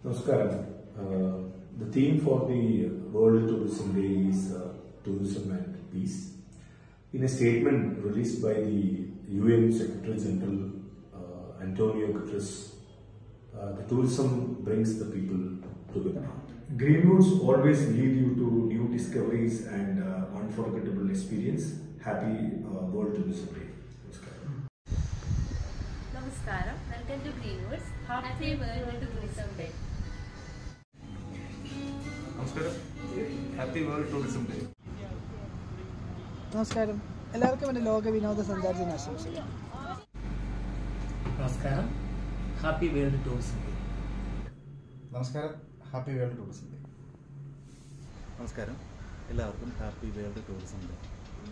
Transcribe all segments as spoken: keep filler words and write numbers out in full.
Namaskaram. Uh, the theme for the World Tourism Day is uh, Tourism and Peace. In a statement released by the U N Secretary General uh, Antonio Guterres, uh, the tourism brings the people together. Greenwoods always lead you to new discoveries and uh, unforgettable experience. Happy uh, World Tourism Day. Namaskaram. Welcome to Greenwoods. Happy World Tourism Day. നമസ്കാരം happy world tourism day. നമസ്കാരം, എല്ലാവർക്കും എൻ്റെ ലോക വിനോദസഞ്ചാര ദിനാശംസകൾ. നമസ്കാരം, happy world tourism day. നമസ്കാരം, happy world tourism day. നമസ്കാരം, എല്ലാവർക്കും ഹാപ്പി വേൾഡ് ടൂറിസം ഡേ.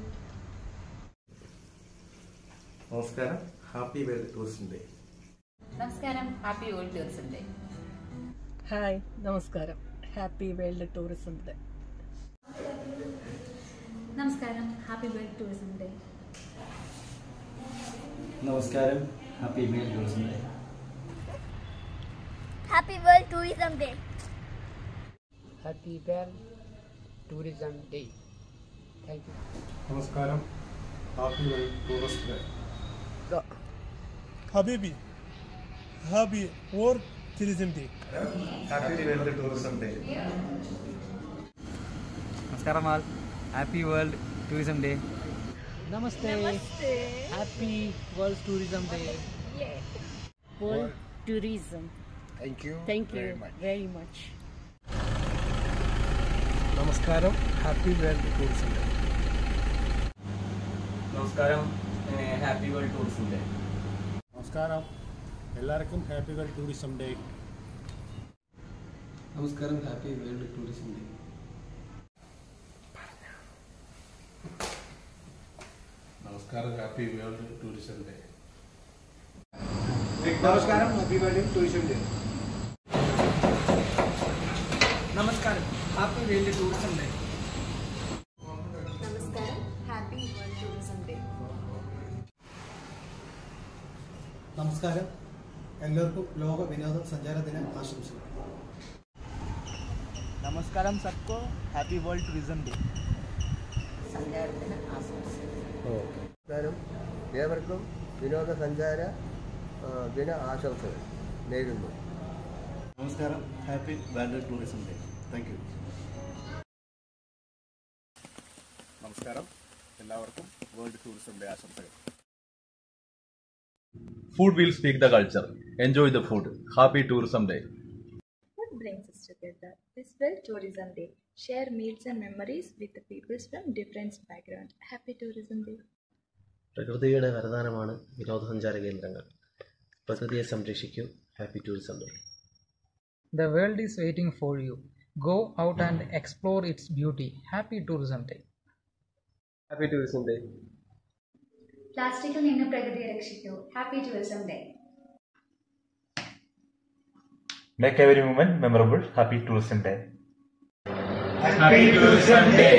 നമസ്കാരം, happy world tourism day. Namaskaram. Happy World Tourism Day. Hi, നമസ്കാരം, happy world tourism day. Namaskaram. Happy World Tourism Day. നമസ്കാരം, happy world tourism day. Happy World Tourism Day. Happy World Tourism Day. Thank you. നമസ്കാരം, happy world tourism day. Habibi, Happy World Tourism Day. Happy world tourism day. നമസ്കാരം all, happy world tourism day. Namaste. Happy World Tourism Day. World Tourism. Thank you. Thank you very much. very much. നമസ്കാരം, happy world tourism day. നമസ്കാരം, happy world tourism day. നമസ്കാരം, എല്ലാവർക്കും happy world tourism day. നമസ്കാരം, happy world tourism day. നമസ്കാരം, happy world tourism day. നമസ്കാരം, happy world tourism day. നമസ്കാരം, happy world tourism day. Namaskaram. Happy World Tourism Day. നമസ്കാരം, എല്ലാവർക്കും ലോക വിനോദസഞ്ചാര ദിന ആശംസകൾ. നമസ്കാരം സബ്കോ, ഹാപ്പി വേൾഡ് ടൂറിസം ഡേ. സഞ്ചാരത്തിന് ആശംസകൾ. നമസ്കാരം, ഏവർക്കും വിനോദസഞ്ചാര ദിന ആശംസകൾ നേരുന്നു. നമസ്കാരം, happy world tourism day. Thank you. നമസ്കാരം, എല്ലാവർക്കും വേൾഡ് ടൂറിസം ഡേ ആശംസകൾ. Food will speak the culture. Enjoy the food. Happy Tourism Day. What brings us together? This World Tourism Day. Share meals and memories with the peoples from different backgrounds. Happy Tourism Day. പ്രകൃതിയുടെ വരദാനമാണ് വിനോദസഞ്ചാര കേന്ദ്രങ്ങൾ. പ്രകൃതിയെ സംരക്ഷിക്കൂ. Happy tourism day. The world is waiting for you. Go out and explore its beauty. Happy Tourism Day. Happy tourism day. പ്ലാസ്റ്റിക്കിൽ നിന്ന് പ്രകൃതിയെ രക്ഷിക്കൂ. Happy tourism day. Make every moment memorable. Happy Tourism Day. Happy Tourism Day.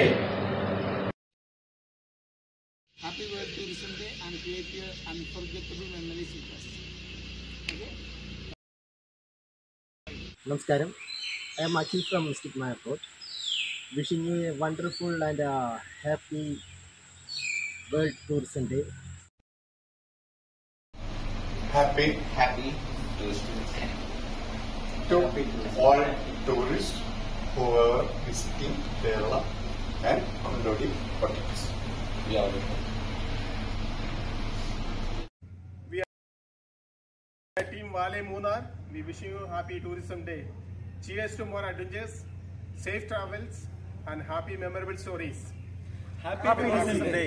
Happy World Tourism Day and create your unforgettable memories with us. Okay? നമസ്കാരം, I am Akhil from Stigma airport. Wishing you a wonderful and happy world tourism day. Happy, happy tourism day. To all tourists who are visiting Kerala and Kundodi Portuguese. We are welcome. We are Team Vale Munnar. We wish you happy tourism day. Cheers to more adventures, safe travels, and happy memorable stories. Happy, happy tourism day.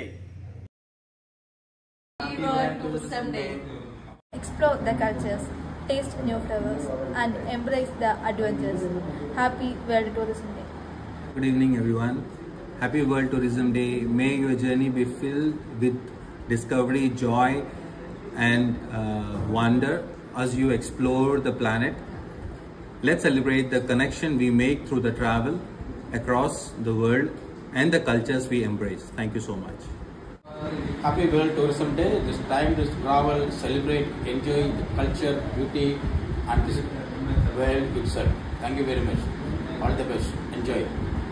Happy World Tourism Day. Explore the cultures, taste new flavors, and embrace the adventures. Happy World Tourism Day. Good evening, everyone. Happy World Tourism Day. May your journey be filled with discovery, joy, and uh, wonder as you explore the planet. Let's celebrate the connection we make through the travel across the world and the cultures we embrace. Thank you so much. Happy World Tourism Day. This time to travel, celebrate, enjoy the culture, beauty, and visit world itself. Thank you very much. All the best. Enjoy.